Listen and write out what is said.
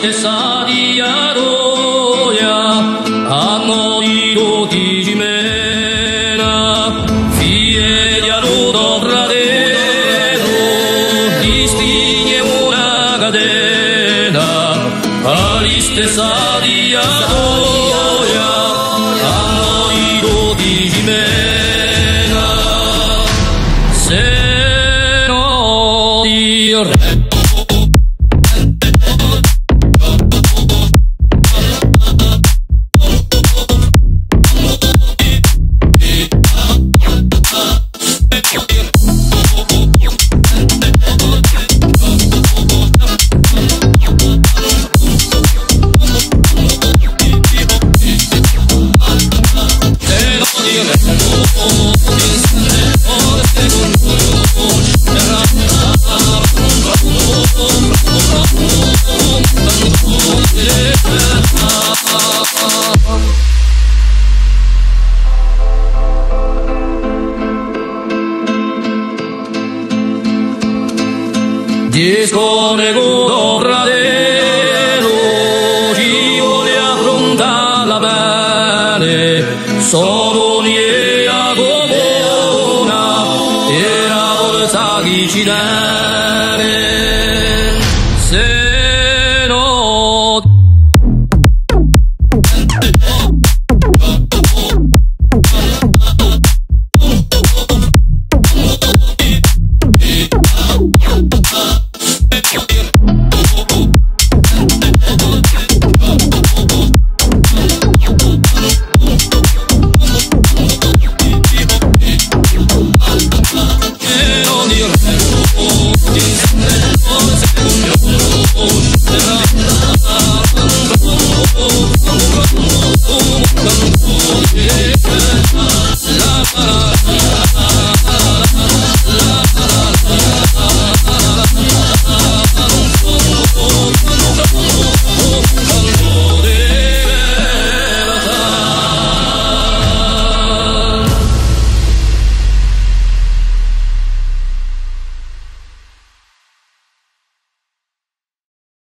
stessa diaroia hanno dico di mena fie di arudo fradero di stigne una catena ali stessa diaroia hanno dico di mena se no io disco nego pradero ci vuole affrontare la pelle sono niea comuna e la forza che ci deve se no Dio